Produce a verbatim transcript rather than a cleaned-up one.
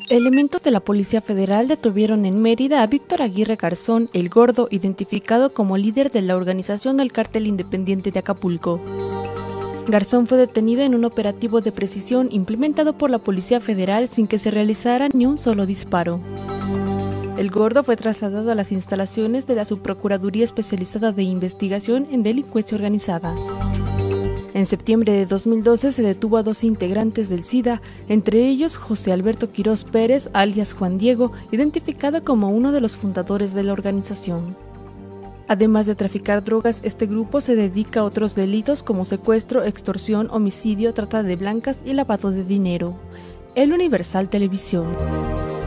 Elementos de la Policía Federal detuvieron en Mérida a Víctor Aguirre Garzón, el Gordo, identificado como líder de la organización del Cártel Independiente de Acapulco. Garzón fue detenido en un operativo de precisión implementado por la Policía Federal sin que se realizara ni un solo disparo. El Gordo fue trasladado a las instalaciones de la Subprocuraduría Especializada de Investigación en Delincuencia Organizada. En septiembre de dos mil doce se detuvo a dos integrantes del SIDA, entre ellos José Alberto Quirós Pérez, alias Juan Diego, identificado como uno de los fundadores de la organización. Además de traficar drogas, este grupo se dedica a otros delitos como secuestro, extorsión, homicidio, trata de blancas y lavado de dinero. El Universal Televisión.